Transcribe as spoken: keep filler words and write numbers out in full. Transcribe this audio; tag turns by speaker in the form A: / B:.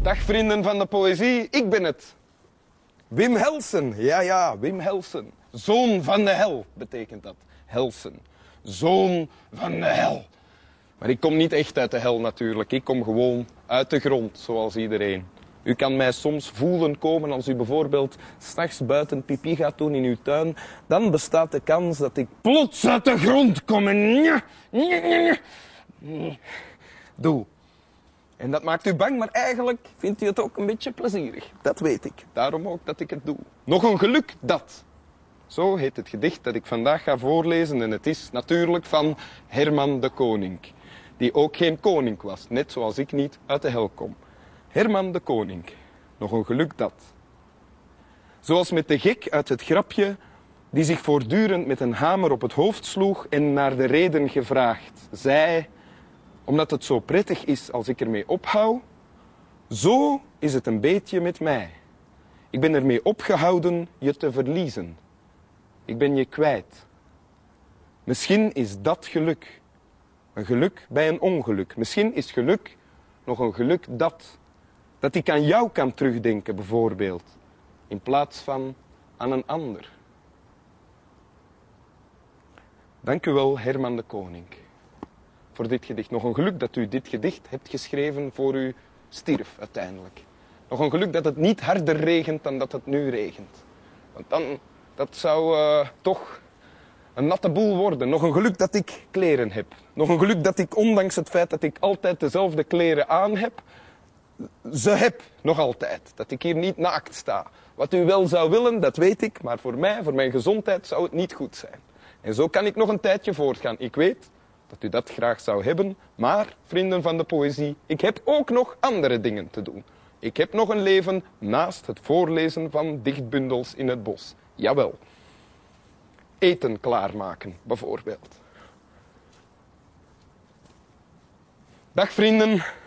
A: Dag vrienden van de poëzie, ik ben het. Wim Helsen, ja ja, Wim Helsen. Zoon van de hel betekent dat. Helsen. Zoon van de hel. Maar ik kom niet echt uit de hel natuurlijk. Ik kom gewoon uit de grond, zoals iedereen. U kan mij soms voelen komen als u bijvoorbeeld 's nachts buiten pipi gaat doen in uw tuin. Dan bestaat de kans dat ik plots uit de grond kom en nja, nja, nja, nja, doe. En dat maakt u bang, maar eigenlijk vindt u het ook een beetje plezierig. Dat weet ik. Daarom ook dat ik het doe. Nog een geluk dat. Zo heet het gedicht dat ik vandaag ga voorlezen. En het is natuurlijk van Herman de Koning. Die ook geen koning was, net zoals ik niet uit de hel kom. Herman de Koning. Nog een geluk dat. Zoals met de gek uit het grapje, die zich voortdurend met een hamer op het hoofd sloeg en naar de reden gevraagd zei, omdat het zo prettig is als ik ermee ophoud, zo is het een beetje met mij. Ik ben ermee opgehouden je te verliezen. Ik ben je kwijt. Misschien is dat geluk. Een geluk bij een ongeluk. Misschien is geluk nog een geluk dat. Dat ik aan jou kan terugdenken bijvoorbeeld. In plaats van aan een ander. Dank u wel, Herman de Koning. Voor dit gedicht. Nog een geluk dat u dit gedicht hebt geschreven voor u stierf uiteindelijk. Nog een geluk dat het niet harder regent dan dat het nu regent. Want dan, dat zou uh, toch een natte boel worden. Nog een geluk dat ik kleren heb. Nog een geluk dat ik, ondanks het feit dat ik altijd dezelfde kleren aan heb, ze heb nog altijd. Dat ik hier niet naakt sta. Wat u wel zou willen, dat weet ik. Maar voor mij, voor mijn gezondheid, zou het niet goed zijn. En zo kan ik nog een tijdje voortgaan. Ik weet dat u dat graag zou hebben. Maar, vrienden van de poëzie, ik heb ook nog andere dingen te doen. Ik heb nog een leven naast het voorlezen van dichtbundels in het bos. Jawel. Eten klaarmaken, bijvoorbeeld. Dag vrienden.